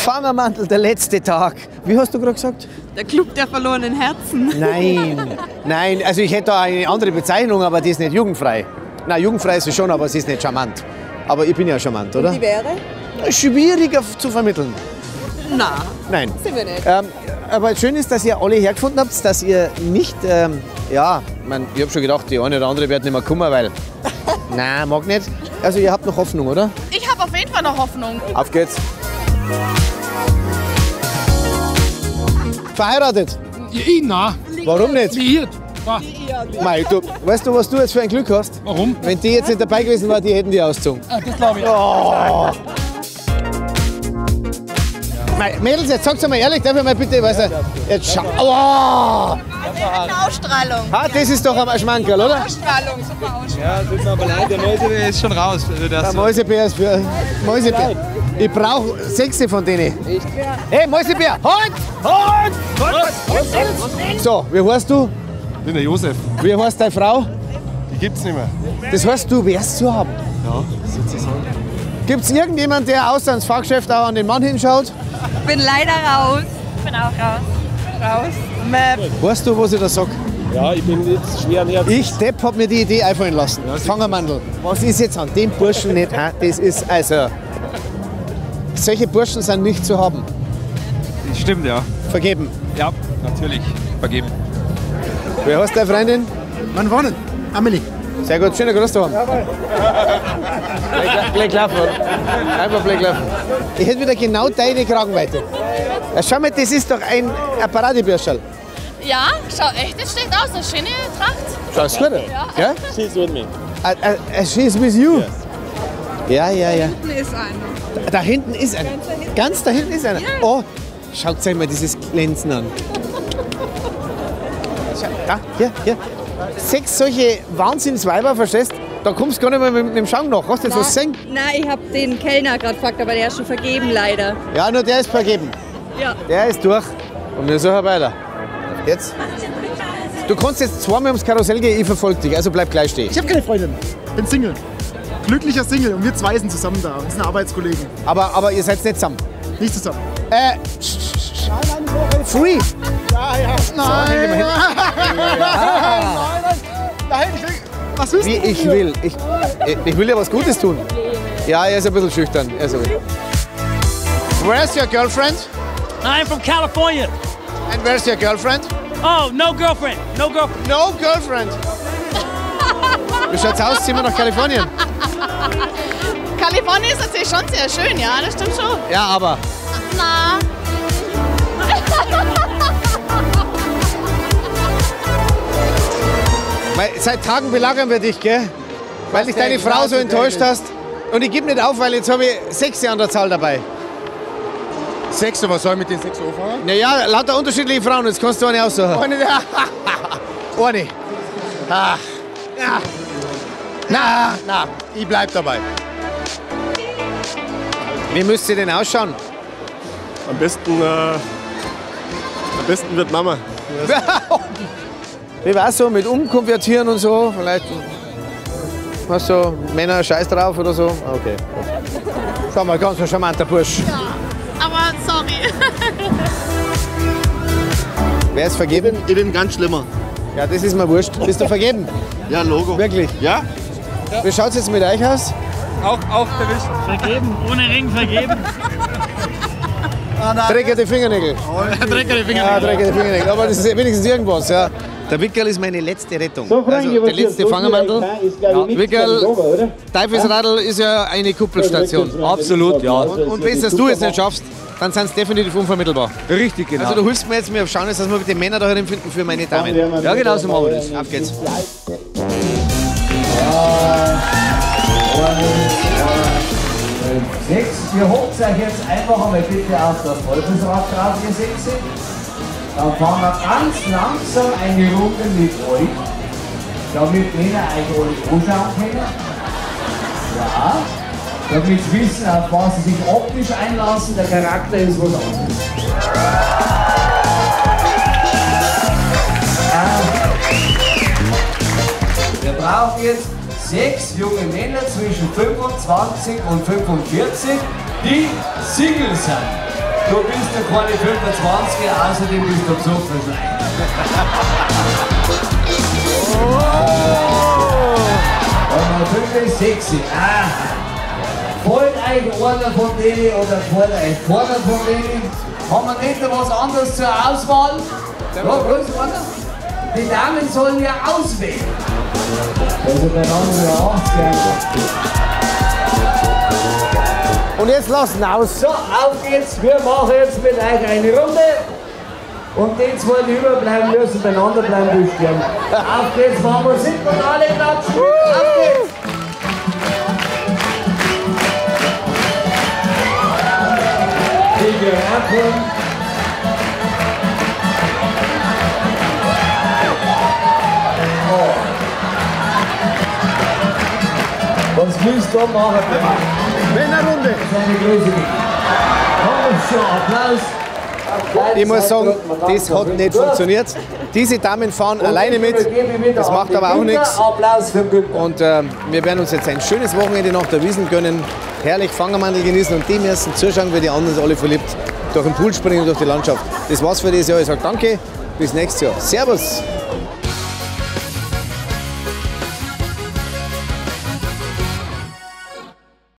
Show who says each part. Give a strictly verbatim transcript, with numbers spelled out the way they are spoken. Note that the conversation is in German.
Speaker 1: Fangermandl, der letzte Tag. Wie hast du gerade gesagt?
Speaker 2: Der Club der verlorenen Herzen.
Speaker 1: Nein, nein, also ich hätte da eine andere Bezeichnung, aber die ist nicht jugendfrei. Na, jugendfrei ist sie schon, aber sie ist nicht charmant. Aber ich bin ja charmant, oder?
Speaker 2: Und die wäre?
Speaker 1: Schwieriger zu vermitteln.
Speaker 2: Na,
Speaker 1: Nein.
Speaker 2: sind wir nicht.
Speaker 1: Ähm, aber schön ist, dass ihr alle hergefunden habt, dass ihr nicht, ähm, ja, ich, mein, ich habe schon gedacht, die eine oder andere wird nicht mehr kommen, weil, nein, mag nicht. Also ihr habt noch Hoffnung, oder?
Speaker 3: Ich habe auf jeden Fall noch Hoffnung.
Speaker 1: Auf geht's. Verheiratet?
Speaker 4: Ich, nein.
Speaker 1: Warum nicht?
Speaker 4: Liiert.
Speaker 1: Mei, du, weißt du, was du jetzt für ein Glück hast?
Speaker 4: Warum?
Speaker 1: Wenn die jetzt nicht dabei gewesen war, die hätten die ausgezogen.
Speaker 4: Ah, das glaube ich.
Speaker 1: Oh. Mei, Mädels, jetzt sag's mal ehrlich, darf ich mal bitte, weißt du, jetzt schau. Oh.
Speaker 3: Eine Ausstrahlung.
Speaker 1: Ah, das ist doch ein Schmankerl, oder?
Speaker 3: Ausstrahlung, super Ausstrahlung.
Speaker 5: Ja, tut mir aber leid, der Mäusebär ist schon raus. Also das
Speaker 1: Der Mäusebär ist für Mäusebär. Ich brauche sechs von denen. Echt? Hey, Mäusebär, halt! Halt! halt! So, wie heißt du?
Speaker 4: Ich bin der Josef.
Speaker 1: Wie heißt deine Frau?
Speaker 4: Die gibt's nicht mehr.
Speaker 1: Das heißt, du wärst zu haben.
Speaker 4: Ja, sozusagen.
Speaker 1: Gibt es irgendjemanden, der außer ins Fahrgeschäft auch an den Mann hinschaut?
Speaker 2: Bin leider raus.
Speaker 3: Ich bin auch raus.
Speaker 2: Raus. Map.
Speaker 1: Weißt du, was ich da sag?
Speaker 4: Ja, ich bin jetzt schwer näher.
Speaker 1: Ich, Depp, hab mir die Idee einfallen lassen. Fangermandl. Was ist jetzt an dem Burschen nicht? Hein? Das ist also. Solche Burschen sind nicht zu haben.
Speaker 5: stimmt, ja.
Speaker 1: Vergeben.
Speaker 5: Ja, natürlich. Vergeben.
Speaker 1: Wer heißt deine Freundin?
Speaker 4: Wann wohnen? Amelie.
Speaker 1: Sehr gut, schöner Gruß da. Black Laufen. Einfach Black Laufen. Ich hätte wieder genau deine Kragenweite. Ja, schau mal, das ist doch ein, ein Paradebürscherl.
Speaker 3: Ja, schau echt, das steht aus. Eine schöne Tracht.
Speaker 1: Schaust gut aus. Ja?
Speaker 4: She's with me.
Speaker 1: Uh, uh, she's with you. Ja, ja, ja.
Speaker 2: Da ist einer.
Speaker 1: Da, da hinten ist einer. Ganz da hinten ist einer. Oh, schaut euch mal dieses Glänzen an. Schau, da, hier, hier. Sechs solche Wahnsinnsweiber, verstehst? Da kommst du gar nicht mehr mit, mit dem Schaum nach. Hast du jetzt was gesehen?
Speaker 2: Nein, ich habe den Kellner gerade gefragt, aber der ist schon vergeben, leider.
Speaker 1: Ja, nur der ist vergeben.
Speaker 2: Ja.
Speaker 1: Der ist durch. Und wir suchen weiter. Jetzt. Du kannst jetzt zweimal ums Karussell gehen, ich verfolge dich. Also bleib gleich stehen.
Speaker 4: Ich habe keine Freundin. Bin Single. Glücklicher Single. Und wir zwei sind zusammen da. Wir sind Arbeitskollegen.
Speaker 1: Aber, aber ihr seid nicht zusammen.
Speaker 4: Nicht zusammen.
Speaker 1: Äh, sch, sch, sch. Free.
Speaker 4: Ja, ja. Nein. Nein, nein, nein. Nein, ich will. Was willst du?
Speaker 1: Wie ich will. Ich, ich will ja was Gutes tun. Ja, er ist ein bisschen schüchtern. Also. Where's your girlfriend?
Speaker 6: I'm from California.
Speaker 1: And where's your girlfriend?
Speaker 6: Oh, no girlfriend. No girlfriend.
Speaker 1: No girlfriend. Wie schaut's aus? Ziehen wir nach Kalifornien?
Speaker 3: Kalifornien ist natürlich schon sehr schön, ja, das stimmt schon.
Speaker 1: Ja, aber.
Speaker 3: Na.
Speaker 1: Weil seit Tagen belagern wir dich, gell? Weil dich deine Frau so enttäuscht hast. Und ich gebe nicht auf, weil jetzt habe ich sechs an der Zahl dabei.
Speaker 4: Sechs, was soll ich mit den sechs anfangen?
Speaker 1: Naja, lauter unterschiedliche Frauen, jetzt kannst du eine aussuchen.
Speaker 4: Eine.
Speaker 1: Eine. Ah. Ja.
Speaker 4: Na, na, ich bleib dabei.
Speaker 1: Wie müsst ihr denn ausschauen?
Speaker 4: Am besten, äh, am besten wird Mama.
Speaker 1: Wie war's so mit Umkonvertieren und so? Vielleicht hast du Männer Scheiß drauf oder so? Okay. Schau mal, ganz ein charmanter Bursch.
Speaker 3: Ja, aber sorry.
Speaker 1: Wer ist vergeben?
Speaker 4: Ich bin ganz schlimmer.
Speaker 1: Ja, das ist mir wurscht. Bist du vergeben?
Speaker 4: Ja, Logo.
Speaker 1: Wirklich?
Speaker 4: Ja?
Speaker 1: Wie schaut's jetzt mit euch aus?
Speaker 5: Auch, auch erwischt.
Speaker 6: Vergeben, ohne Ring vergeben.
Speaker 1: Dreckige Fingernägel.
Speaker 5: Dreckige
Speaker 1: Ja, dreckige Fingernägel. Aber das ist wenigstens irgendwas, ja. Der Wickel ist meine letzte Rettung. So, also der letzte Fangermandl. Ja, Wickel, Teufelsradl ist ja eine Kuppelstation.
Speaker 5: Absolut, ja.
Speaker 1: Und, und wenn es du jetzt nicht schaffst, dann sind es definitiv unvermittelbar.
Speaker 5: Richtig, genau.
Speaker 1: Also du hilfst mir jetzt, wir schauen jetzt, dass wir mit den Männern da finden für meine Damen.
Speaker 5: Ja, genau so machen wir das.
Speaker 1: Auf geht's.
Speaker 7: Sechs, ihr holt euch jetzt einfach einmal bitte auf das Teufelsrad drauf, ihr sechs. Dann fahren wir ganz langsam eine Runde mit euch, damit Männer euch alle anschauen können. Ja, damit sie wissen, auf was sie sich optisch einlassen, der Charakter ist was anderes. Wir brauchen jetzt sechs junge Männer zwischen fünfundzwanzig und fünfundvierzig, die Single sind. Du bist ja keine fünfundzwanziger, außerdem bist du besoffen. Und fünf ist sexy. Ah. Fällt euch einer von denen oder fällt euch keiner von denen? Haben wir nicht noch was anderes zur Auswahl? Ja, bloß einer. Die Damen sollen ja auswählen. Also der andere auch gerne.
Speaker 4: Und jetzt lassen aus.
Speaker 7: So, auf geht's. Wir machen jetzt mit euch eine Runde. Und die zwei, die überbleiben, müssen beieinander bleiben bestimmen. Auf geht's, machen wir Musik und alle klatschen. Auf geht's. Figure Apple. Was willst du machen?
Speaker 4: Männerrunde.
Speaker 7: Das ist eine Größe. Komm schon, Applaus.
Speaker 1: Ich muss sagen, das hat nicht funktioniert. Diese Damen fahren alleine mit, das macht aber auch nichts. Und äh, wir werden uns jetzt ein schönes Wochenende nach der Wiesn gönnen, herrlich Fangermandel genießen und die müssen zuschauen, wie die anderen alle verliebt durch den Pool springen und durch die Landschaft. Das war's für dieses Jahr. Ich sage danke, bis nächstes Jahr. Servus!